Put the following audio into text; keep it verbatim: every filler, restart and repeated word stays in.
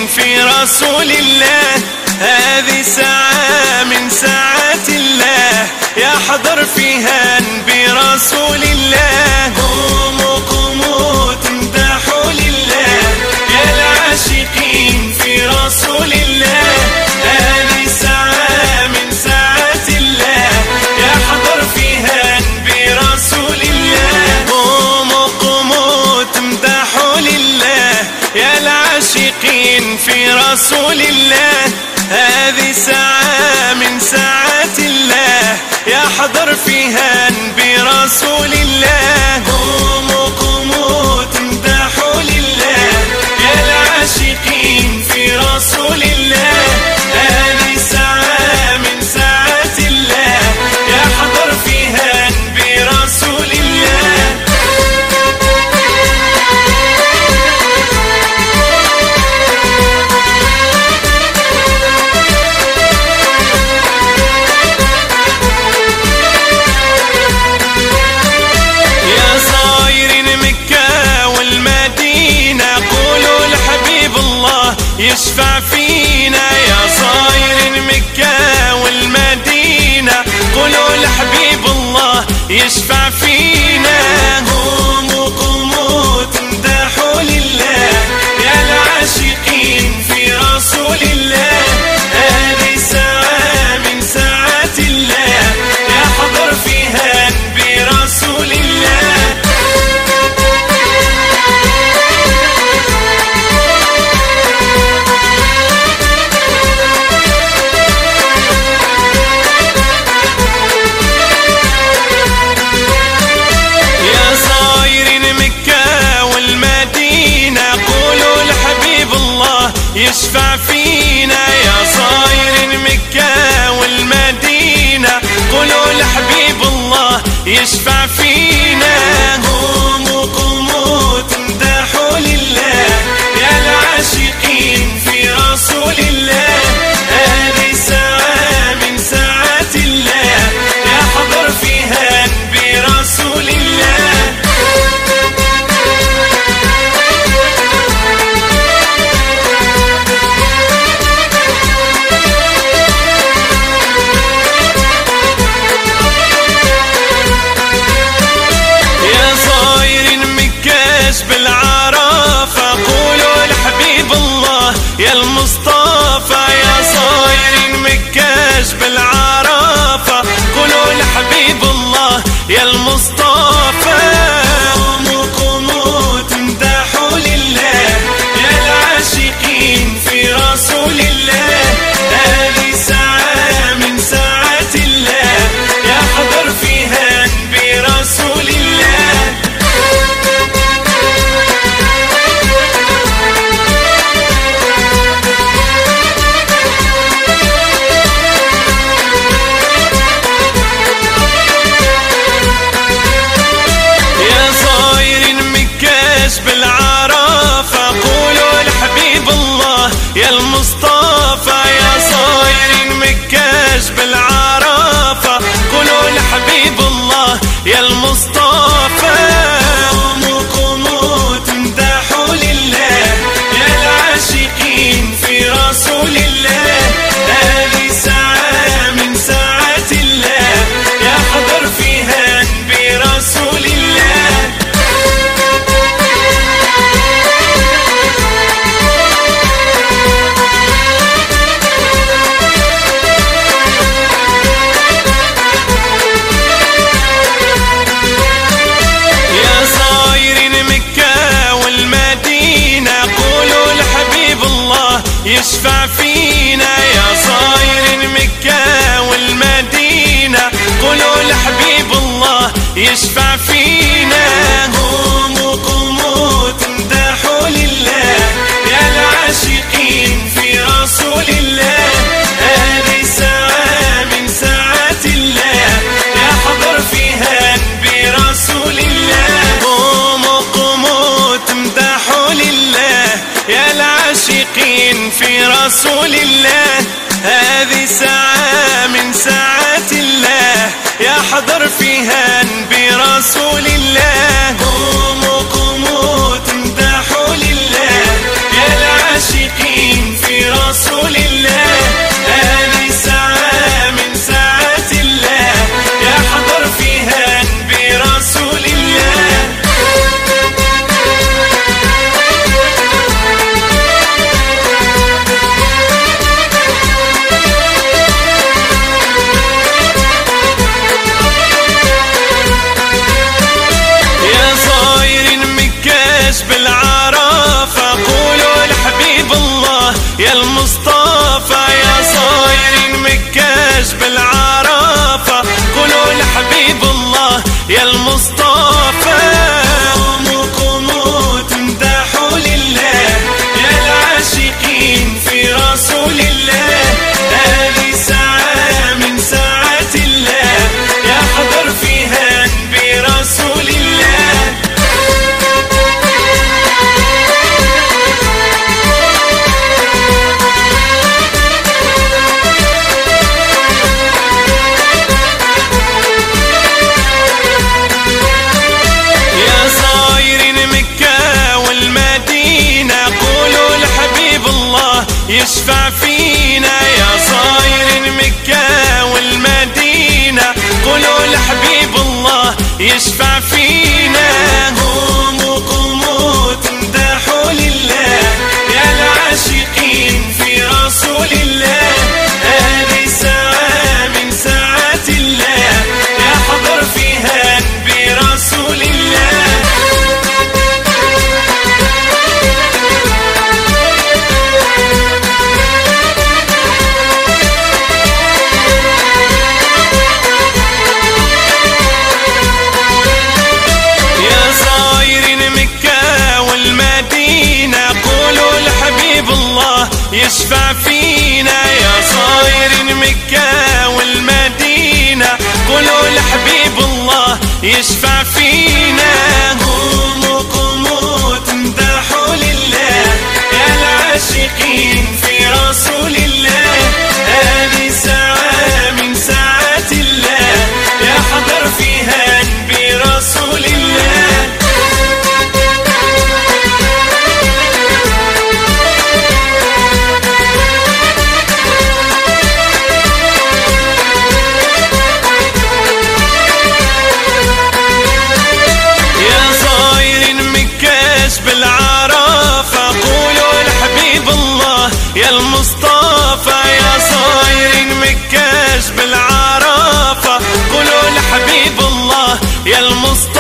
العاشقين في رسول الله. هذه ساعة من ساعات الله يحضر فيها نبي رسول الله. قوموا قوموا تمدحوا لله يا العاشقين في رسول الله. هذه ساعة من ساعات الله يحضر فيها نبي رسول الله. قوموا قوموا تمدحوا لله يا العاشقين في رسول الله. هذه ساعة من ساعات الله يحضر فيها نبي رسول الله. قوموا قوموا تمدحوا لله يا العاشقين في رسول الله. هذه ساعة من ساعات الله يحضر فيها نبي رسول الله. يشفع فينا يا صاير مكة والمدينة. قولوا لحبيب الله يشفع فينا. قوموا قوموا تمدحوا لله يا العاشقين في رسول الله. هذه ساعة من ساعات الله يحضر فيها نبي رسول الله. يشفع فينا يا صاير مكة والمدينة. قولوا لحبيب الله يشفع فينا. قوموا قوموا تمدحوا لله يا العاشقين في رسول الله. هذه ساعة من ساعات الله يحضر فيها نبي رسول الله. بالعرافة قولوا لحبيب الله يا المصطفى. يا صايرين مكاش بالعرافة قولوا لحبيب الله يا المصطفى. قوموا قوموا تمدحوا لله يا العاشقين في رسول الله. هذه ساعة من ساعات الله يحضر فيها نبي رسول الله. بالعرافة قولوا لحبيب الله يا المصطفى. يا صايرين مكاش بالعرافة قولوا لحبيب الله يا المصطفى. قوموا قوموا تمدحوا لله يا العاشقين في رسول الله. هذه ساعة من ساعات الله يحضر فيها نبي رسول الله. يشفع فينا يا صاير مكة والمدينة. قولوا لحبيب الله يشفع فينا. قوموا قوموا تمدحوا لله يا العاشقين في رسول الله. هذه ساعة من ساعات الله يحضر فيها نبي رسول الله. قوموا قوموا تمدحوا لله يا العاشقين في رسول الله. هذه ساعة من ساعات الله يحضر فيها نبي رسول الله. قوموا قوموا تمدحوا لله يا العاشقين يشفع فينا. قوموا قوموا تمدحوا لله يا العاشقين في رسول الله. هذه ساعة من ساعات الله يحضر فيها نبي رسول الله. بالعرافة قولوا لحبيب الله يا المصطفى. يا صايرين مكاش بالعرافة قولوا لحبيب الله يا المصطفى.